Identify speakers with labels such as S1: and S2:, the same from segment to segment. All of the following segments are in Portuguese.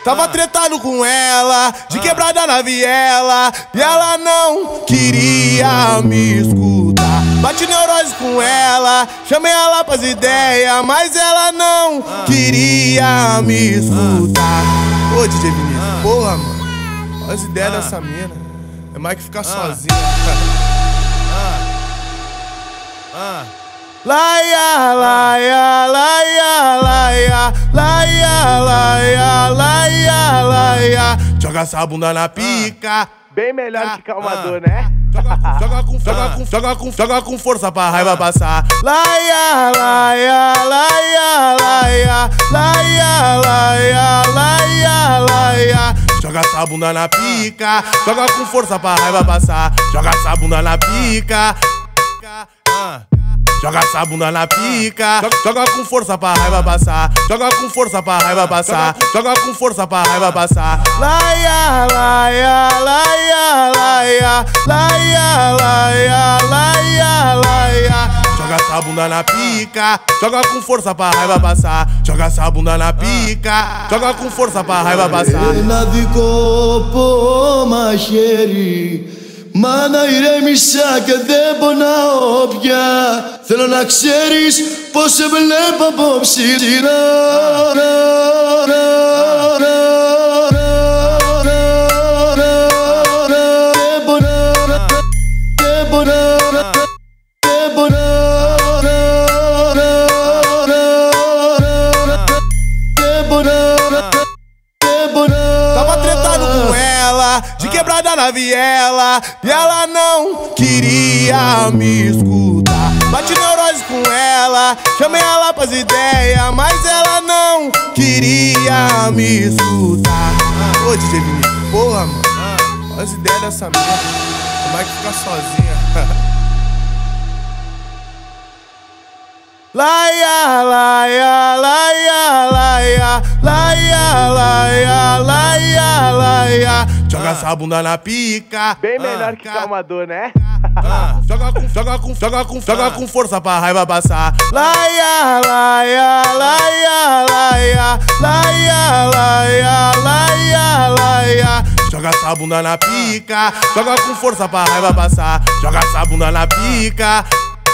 S1: Tava tretando com ela, de quebrada na viela, e ela não queria me escutar. Bati neurose com ela, chamei ela pras ideias, mas ela não queria me escutar. Ô DJ Vinícius, porra, mano, olha as ideias dessa mina. É mais que ficar sozinha. Laia, laia, laia, laia, laia, laia, laia, laia. Joga essa bunda na pica.
S2: Bem melhor que calmador, né?
S1: Joga com força pra raiva passar. Laia, laia, laia, laia, laia, laia, laia, laia. Joga essa bunda na pica. Joga com força pra raiva passar. Joga essa bunda na pica. Joga essa bunda na pica, joga com força pra raiva passar. Joga com força pra raiva passar. Joga com força pra raiva passar. Laia, laia, laia, laia, laia, laia, laia, laia. Joga essa bunda na pica, joga com força pra raiva passar. Joga essa bunda na pica, joga com força pra raiva passar.
S3: Ένα δικό μαχαίρι, μάνα ηρέμησα και δεν πονάω πια. Θέλω να ξέρεις πως σε βλέπω απόψε.
S1: Tava tretando com ela, de quebrada na viela, e ela não queria me escutar. Bati neurose com ela, chamei ela pras ideias, mas ela não queria me escutar. Ô DJ Vinícius, porra, mano, olha as ideias dessa mina. Como é que ficar sozinha? Laia, laia, laia, laia, laia, laia, laia, laia. Joga essa bunda na pica.
S2: Bem melhor que calmador, né?
S1: Joga com força pra raiva passar. Laia, laia, laia, laia, laia, laia, laia, laia. Joga essa bunda na pica, joga com força pra raiva passar. Joga essa bunda na pica.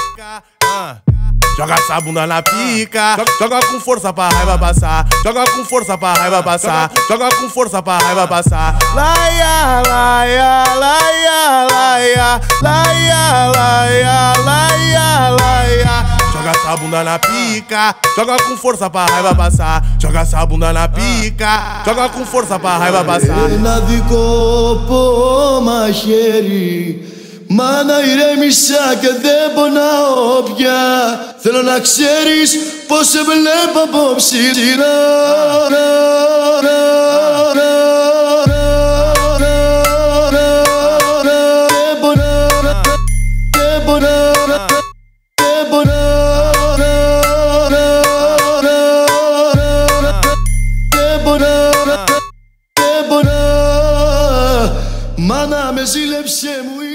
S1: Joga essa bunda na pica, joga com força pra raiva passar. Joga com força pra raiva passar. Joga com força pra raiva passar. Laia, laia, laia, laia, laia, laia, laia, laia. Joga essa bunda na pica, joga com força pra raiva passar. Joga essa bunda na pica, joga com força pra raiva passar.
S3: Ένα δικό μαχαίρι, μάνα ηρέμησα και δεν πονάω πια. Θέλω να ξέρεις πως σε βλέπω απόψε. Μάνα με ζήλεψε μου.